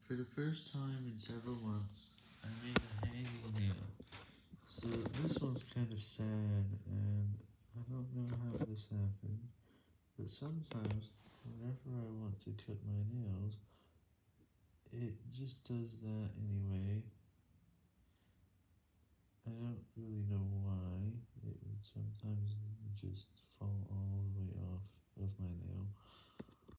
For the first time in several months, I made a hanging nail. So this one's kind of sad, and I don't know how this happened, but sometimes, whenever I want to cut my nails, it just does that anyway. I don't really know why. It would sometimes just fall all the way off of my nail.